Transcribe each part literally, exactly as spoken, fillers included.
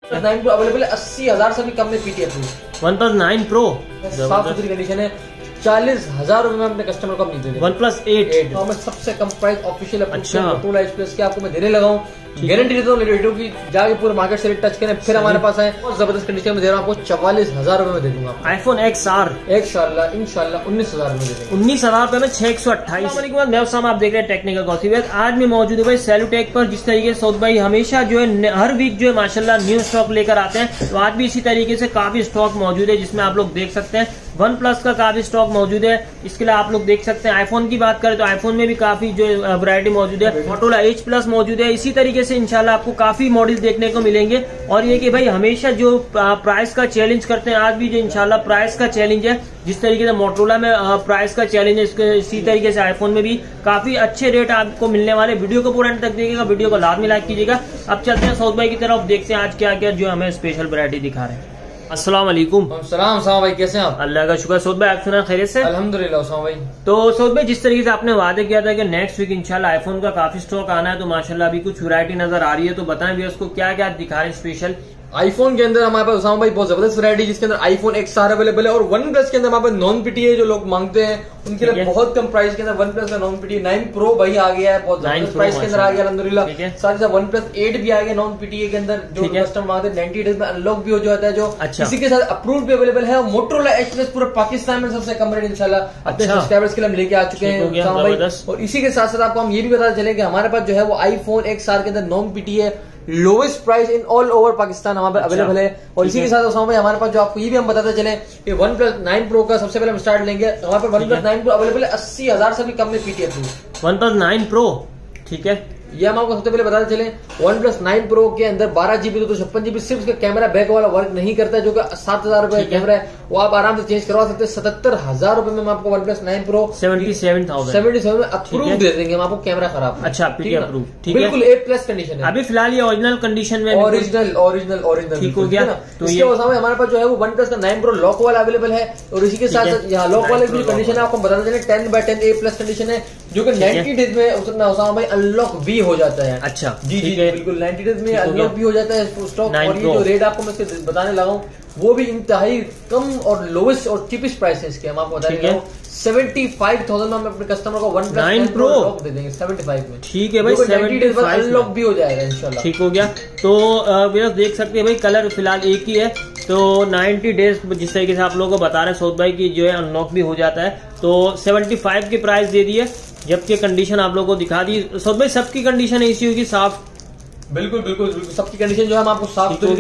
Nine pro available है अस्सी हजार से भी कम में PT approve. One plus nine pro साफ सुथरी कंडीशन है, चालीस हजार रुपए में अपने कस्टमर को हम नहीं दे देंगे। वन प्लस एट तो हमें सबसे कम प्राइस ऑफिशियल अच्छा मोटोरोला एच प्लस के आपको मैं देने लगा हूँ। गारंटी देता हूँ रेडियो की, जाके पूरे मार्केट से टच करें फिर हमारे पास आए। बहुत जबरदस्त कंडीशन में दे रहा हूँ आपको, चवालीस हजार रुपए में दे दूंगा। आईफोन एक्स आर इंशाल्लाह इंशाल्लाह उन्नीस हजार में दे देंगे। उन्नीस हजार रुपए में छह एक सौ अट्ठाईस। मैं आप देख रहे हैं टेक्निकल गॉसिप। आज मैं मौजूद है भाई सेलुटेक पर। जिस तरीके से सऊद भाई हमेशा जो है हर वीक जो है माशाल्लाह न्यू स्टॉक लेकर आते हैं, तो आज भी इसी तरीके से काफी स्टॉक मौजूद है, जिसमें आप लोग देख सकते हैं वन प्लस का काफी स्टॉक मौजूद है। इसके लिए आप लोग देख सकते हैं आईफोन की बात करें तो आईफोन में भी काफी जो वैरायटी मौजूद है। मोटोरोला एच प्लस मौजूद है। इसी तरीके से इंशाल्लाह आपको काफी मॉडल देखने को मिलेंगे। और ये कि भाई हमेशा जो प्राइस का चैलेंज करते हैं, आज भी जो इंशाल्लाह प्राइस का चैलेंज है, जिस तरीके से मोटोरोला में प्राइस का चैलेंज है, इसके इसी तरीके से आईफोन में भी काफी अच्छे रेट आपको मिलने वाले। वीडियो को पूरा अंत तक देखिएगा, वीडियो को लाभ में लाइक कीजिएगा। अब चलते हैं सऊद भाई की तरफ, देखते हैं आज क्या क्या जो हमें स्पेशल वैरायटी दिखा रहे हैं। अस्सलाम वालेकुम। सलाम सलाम भाई, कैसे हैं आप? अल्लाह का शुक्र। सऊद भाई आप सुना खैरियत से? अल्हम्दुलिल्लाह सलाम भाई। तो सऊद भाई जिस तरीके से आपने वादा किया था कि नेक्स्ट वीक इंशाल्लाह आईफोन का काफी स्टॉक आना है, तो माशाल्लाह अभी कुछ वैरायटी नजर आ रही है, तो बताएं भी उसको क्या क्या दिखा रहे हैं स्पेशल। आईफोन के अंदर हमारे पास उसामा भाई बहुत जबरदस्त वैरायटी, जिसके अंदर आईफोन एक्स आर अवेलेबल है। और वन प्लस के अंदर हमारे पास नॉन पीटीए जो लोग मांगते हैं उनके लिए बहुत कम प्राइस के अंदर वन प्लस का नॉन पीटीए नाइन प्रो भाई आ गया है, बहुत जबरदस्त प्राइस के अंदर आ गया अल्हम्दुलिल्लाह। साथ ही साथ वन प्लस एट भी आ गया नॉन पीटीए के अंदर, जो कस्टमर मांगते हैं नाइनटी डेज में अनलॉक भी हो जाता है, जो अच्छा। इसी के साथ अप्रूव भी अवेलेबल है। मोटोरोला एच प्लस पूरे पाकिस्तान में सबसे कम रेट इंशाल्लाह अपने सब्सक्राइबर्स के लिए हम लेके आ चुके हैं। और इसी के साथ साथ आपको हम ये भी बताते चले कि हमारे पास जो है वो आईफोन एक्स आर के अंदर non PTA lowest price in all over Pakistan हमारे पास अवेलेबल है। और इसी के साथ भाई हमारे पास जो आपको ये भी हम बताते चले कि वन प्लस नाइन प्रो का सबसे पहले हम स्टार्ट लेंगे। हमारे पास one plus nine pro available है अस्सी हजार से भी कम में PTA approve. One plus nine pro ठीक है, ये हम आपको सबसे पहले बताते चले वन प्लस नाइन प्रो के अंदर बारह जीबी तो छप्पन जीबी सिर्फ उसका कैमरा बैक वाला वर्क नहीं करता है, जो कि सात हजार रुपए का कैमरा है, वो आप आराम से चेंज करवा सकते हैं। सतहत्तर हजार रुपए में हम आपको one plus nine pro seventy seven thousand seventy seven में अप्रूव दे देंगे हम आपको, कैमरा खराब। अच्छा पीटीए अप्रूव, ठीक है, बिल्कुल ए प्लस कंडीशन है। अभी फिलहाल ये ओरिजिनल कंडीशन में ओरिजिनल ओरिजिनल ओरिजिनल ठीक हो गया। तो इसके बाद हमारे पास जो है वो वन प्लस का नाइन प्रो लॉक वाला अवेलेबल है। और इसी के साथ साथ यहाँ लॉक वाले की कंडीशन है आपको बताते चले ten by ten A plus condition है, जो कि नाइनटी डेज में उसामा भाई अनलॉक भी हो जाता है। अच्छा जी जी बिल्कुल नाइनटी डेज में अनलॉक भी हो जाता है स्टॉक। और ये जो रेट आपको मैं इसके बताने लगा हूँ वो भी इंतहाई कम और लोवेस्ट और चीपेस्ट प्राइस है इसके। हम आपको बताएंगे सेवेंटी फाइव थाउजेंड में हम अपने कस्टमर को वन प्लस नाइन प्रो दे देंगे सेवेंटी फाइव में। ठीक है भाई, सेवेंटी डेज बाद अनलॉक भी हो जाएगा इंशाल्लाह। ठीक हो गया। तो वीडियो देख सकते हैं भाई, कलर फिलहाल एक ही है, तो नाइनटी डेज जिस तरीके से आप लोगों को बता रहे हैं सऊद भाई की जो है अनलॉक भी हो जाता है, तो सेवेंटी फाइव की प्राइस दे दी है, जबकि कंडीशन आप लोगों को दिखा दी। सऊद भाई सबकी कंडीशन ऐसी होगी साफ? बिल्कुल बिल्कुल बिल्कुल सबकी कंडीशन जो है हम आपको साफ तो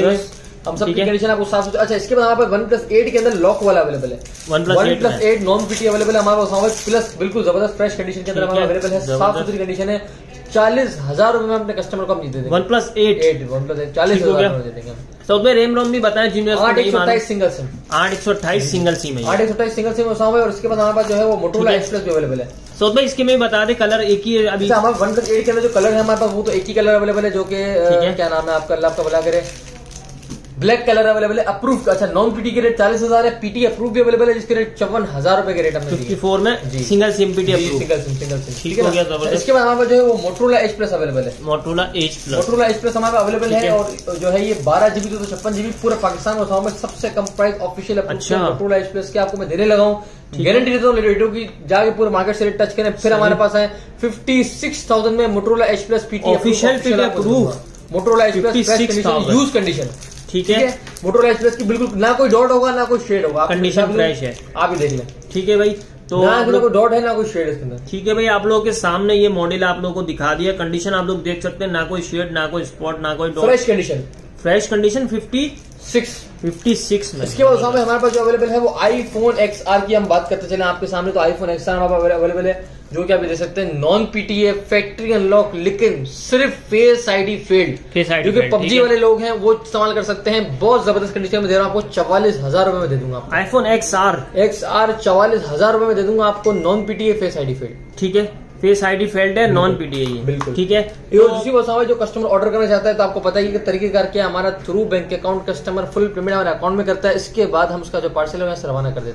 हम सबकी कंडीशन आपको साफ। अच्छा इसके बाद हमारे पास वन प्लस एट के अंदर लॉक वाला अवेलेबल है, one plus eight non PT available है हमारे पास प्लस बिल्कुल जबरदस्त फ्रेश कंडीशन के अंदर हमारे अवेलेबल है, साफ सुथरी कंडीशन है। चालीस हजार रुपए में अपने कस्टमर को हम नहीं दे देंगे। One plus eight eight one plus eight चालीस हजार दे देंगे। तो उसमें रेम रोम भी बताएं जिनमें आठ एक सौ अट्ठाईस सिंगल सिम आठ एक सौ अट्ठाईस सिंगल सिम है आठ एक सौ अट्ठाईस सिंगल सिम और उसके बाद हमारे पास जो है वो मोटोरोला एच प्लस भी अवेलेबल है। सऊद भाई इसके में बता दे कलर एक ही है अभी हमारे वन प्लस एट के अंदर जो कलर है हमारे पास वो तो एक ही कलर अवेलेबल है, जो कि क्या नाम है आपका, अल्लाह आपका भला करे, ब्लैक कलर अवेलेबल है अप्रूव। अच्छा नॉन पीटी के रेट चालीस हजार है, पीटी अप्रूव भी अवेलेबल है जिसके रेट चौवन हजार रुपए के रेट हमने फिफ्टी फोर में single SIM PT approve single SIM single SIM ठीक हो गया। इसके बाद हमारे पास जो है वो मोटोरोला एच प्लस अवेलेबल है, Motorola edge plus Motorola edge plus हमारे अवेलेबल है। और जो है ये बारह जीबी तो छप्पन जीबी पूरे पाकिस्तान में सबसे कम price official Motorola edge plus के आपको मैं देने लगा हूँ। गारंटी देता हूँ रेडियो की, जाके पूरे मार्केट से टच करें फिर हमारे पास आए फिफ्टी सिक्स थाउजेंड में Motorola edge plus PT official approve Motorola edge plus use condition ठीक है। मोटोरोला एच प्लस की बिल्कुल ना कोई डॉट होगा ना कोई शेड होगा, कंडीशन फ्रेश है, आप ही देख लें। ठीक है भाई, तो ना कोई डॉट है ना कोई शेड इसके अंदर। ठीक है भाई, आप लोगों के सामने ये मॉडल आप लोगों को दिखा दिया, कंडीशन आप लोग देख सकते हैं, ना कोई शेड ना कोई स्पॉट ना कोई dot, fresh condition fresh condition fifty six fifty six में। इसके बाद हमारे पास जो अवेलेबल है वो आईफोन एक्स आर की हम बात करते चले आपके सामने। तो आईफोन एक्स आर हमारे पास अवेलेबल है, जो कि आप देख सकते हैं नॉन पीटीए फैक्ट्री अनलॉक, लेकिन सिर्फ फेस आईडी फील्ड, जो कि पबजी वाले लोग हैं वो इस्तेमाल कर सकते हैं। बहुत जबरदस्त कंडीशन में दे रहा हूँ आपको, चवालीस हजार रुपए में दे दूंगा। IPhone X R X R चवालीस हजार रुपए में दे दूंगा आपको, non PTA face ID failed ठीक है, फेस आईडी फेल्ड है, नॉन पीटीए बिल्कुल ठीक है। तो दूसरी बात जो कस्टमर ऑर्डर करना चाहता है तो आपको पता है कि तरीकेकार क्या, हमारा through bank account customer full payment हमारे अकाउंट में करता है, इसके बाद हम उसका जो पार्सल है रवाना कर देते हैं।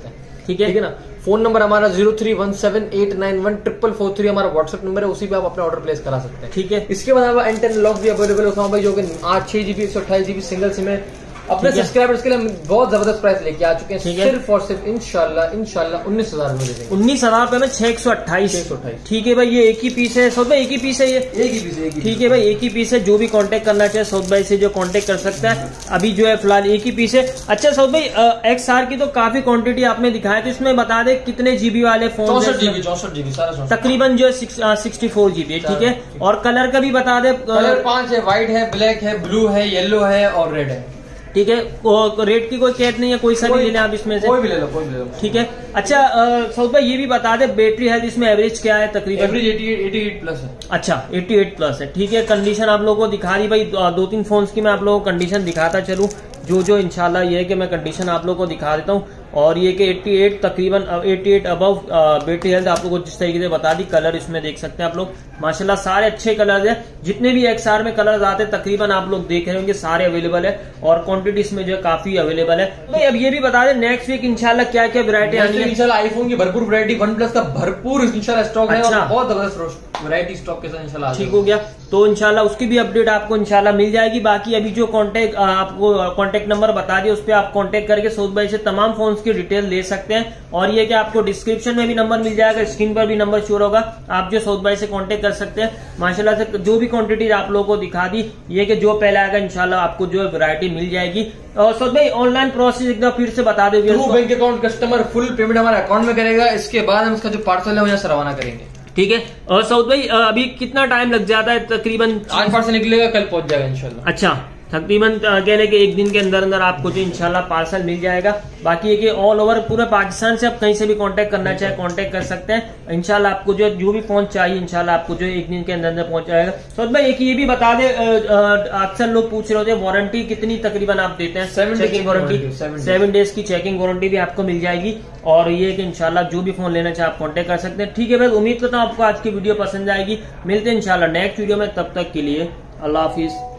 ठीक है ठीक है ना। फोन नंबर हमारा zero three one seven eight nine one triple four three हमारा व्हाट्सएप नंबर है, उसी पे आप अपना ऑर्डर प्लेस करा सकते हैं। ठीक है। इसके बाद एन टेन लॉक भी अवेलेबल होता है भाई, जो कि आठ छह जीबी एक सौ अट्ठाईस जीबी सिंगल सिम है। अपने सब्सक्राइबर्स के लिए हम बहुत जबरदस्त प्राइस लेके आ चुके हैं, सिर्फ और सिर्फ इंशाल्लाह इंशाल्लाह उन्नीस हजार में दे देंगे। उन्नीस हजार रुपए में छह एक सौ अट्ठाईस ठीक है भाई, ये एक ही पीस है सौद भाई, एक ही पीस है ये, एक ही पीस है। ठीक है भाई, एक ही पीस है। जो भी कांटेक्ट करना चाहे सौद भाई से जो कांटेक्ट कर सकता है। अभी जो है फिलहाल एक ही पीस है। अच्छा सौद भाई, एक्स आर की तो काफी क्वांटिटी आपने दिखाया, तो इसमें बता दे कितने जीबी वाले फोन? चौसठ जीबी चौसठ जीबी सारा तकरीबन जो है सिक्सटी फोर जीबी ठीक है। और कलर का भी बता दे। कलर पांच है, व्हाइट है, ब्लैक है, ब्लू है, येलो है और रेड है। ठीक है। रेट की कोई कैट नहीं है, कोई सा भी ले लें आप इसमें से, कोई भी ले लो, कोई भी ले लो। ठीक है। अच्छा सऊद भाई, ये भी बता दे बैटरी हेल्थ इसमें एवरेज क्या है तकरीबन? एवरेज अठासी प्लस है। अच्छा अठासी प्लस है, ठीक है। कंडीशन आप लोगों को दिखा रही भाई, दो तीन फोन्स की मैं आप लोगों को कंडीशन दिखाता चलूं, जो जो इंशाल्लाह ये है कि मैं कंडीशन आप लोगों को दिखा देता हूँ। और ये कि अठासी तकरीबन अठासी अबव बैटरी हेल्थ आप लोगों को जिस तरीके से बता दी। कलर इसमें देख सकते हैं आप लोग, माशाल्लाह सारे अच्छे कलर हैं। जितने भी एक्सआर में कलर आते हैं तकरीबन आप लोग देख रहे होंगे सारे अवेलेबल है, और क्वांटिटी इसमें जो है काफी अवेलेबल है। भाई अब ये भी बता दें नेक्स्ट वीक इंशाल्लाह क्या क्या वैरायटी आनी है? इंशाल्लाह आईफोन की भरपूर वैरायटी, वन प्लस का भरपूर इंशाल्लाह स्टॉक है, और बहुत जबरदस्त वैरायटी स्टॉक के साथ इंशाल्लाह ठीक हो गया। तो इंशाल्लाह उसकी भी अपडेट आपको इंशाल्लाह मिल जाएगी। बाकी अभी जो कॉन्टेक्ट आपको कॉन्टेक्ट नंबर बता दिया, उस पर आप कॉन्टेक्ट करके सऊद भाई से तमाम फोन की डिटेल ले सकते हैं। और ये कि आपको डिस्क्रिप्शन में भी नंबर मिल जाएगा, स्क्रीन पर भी नंबर शो होगा, आप जो सऊद भाई से कॉन्टेक्ट कर सकते हैं। माशाल्लाह से जो भी क्वांटिटी आप लोगों को दिखा दी, ये कि जो पहले आएगा इंशाल्लाह आपको जो है वैरायटी मिल जाएगी। और सऊद भाई ऑनलाइन प्रोसेस एकदम फिर से बता दो। Bank account customer full payment हमारे अकाउंट में करेगा, इसके बाद हम इसका जो पार्सल है वो यहाँ से रवाना करेंगे। ठीक है। और सऊद भाई अभी कितना टाइम लग जाता है तकरीबन? आज पार्सल निकलेगा, कल पहुंच जाएगा इंशाल्लाह। अच्छा, तकरीबन कह लें कि एक दिन के अंदर अंदर आपको जो इंशाल्लाह पार्सल मिल जाएगा। बाकी ये कि ऑल ओवर पूरे पाकिस्तान से आप कहीं से भी कांटेक्ट करना चाहे कांटेक्ट कर सकते हैं। इंशाल्लाह आपको जो जो भी फोन चाहिए इंशाल्लाह आपको जो एक दिन के अंदर अंदर पहुंच जाएगा। सऊद भाई एक ये भी बता दे, अक्सर लोग पूछ रहे होते हैं वारंटी कितनी तकरीबन आप देते हैं? चेकिंग वारंटी सेवन डेज की चेकिंग वारंटी भी आपको मिल जाएगी। और ये कि इंशाल्लाह जो भी फोन लेना चाहे आप कांटेक्ट कर सकते हैं। ठीक है भाई, उम्मीद करता हूँ आपको आज की वीडियो पसंद आएगी। मिलते हैं इंशाल्लाह नेक्स्ट वीडियो में, तब तक के लिए अल्लाह हाफिज।